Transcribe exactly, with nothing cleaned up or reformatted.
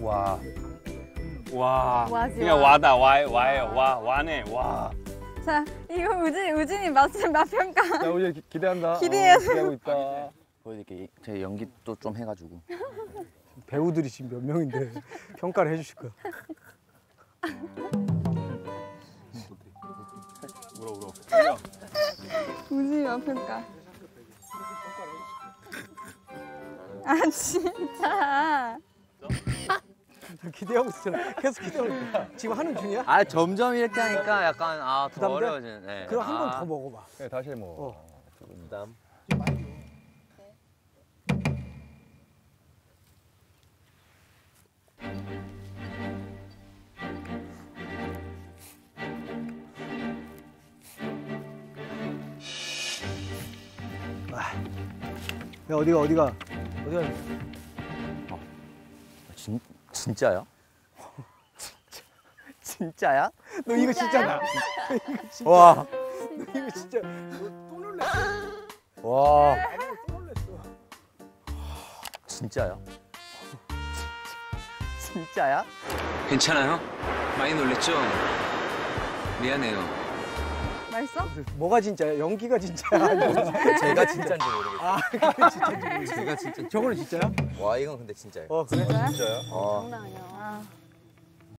와. 와. 와지, 그냥 와. 와다 와 와예요. 와 와네 와. 자, 이거 우진, 우진이 맛, 맛 평가. 야, 우리 기, 기대한다. 기대해요. 어, 기대하고 있다. 보여드릴게. 제 연기도 좀 해가지고. 배우들이 지금 몇 명인데 평가를 해주실 거야. 울어 울어. 우진이 맛 평가. 아, 진짜. 기대하고 있잖아. 계속 기대하고 있어. 지금 하는 중이야? 아 점점 이렇게 하니까 약간 아더 부담돼? 어려워지는. 네. 그럼 한 번 아. 더 먹어봐. 네, 다시 먹어. 어. 부담. 야, 어디가 어디가 어디가? 진 진짜야? 진짜야? 너 이거 진짜다. 이거 진짜. 와. 너 이거 진짜. 너또 놀랬어. 와. 또 놀랬어. 진짜야? 진짜야? 괜찮아요? 많이 놀랬죠? 미안해요. 맛있어? 뭐가 진짜야? 연기가 진짜야? 아니면 제가 진짜인지 모르겠어. 아, 그게 진짜인지 모르겠어. 제가 진짜. 저거는 진짜야? 와 이건 근데 진짜예요. 어, 그래? 진짜야? 진짜야? 어. 장난 아니야. 아.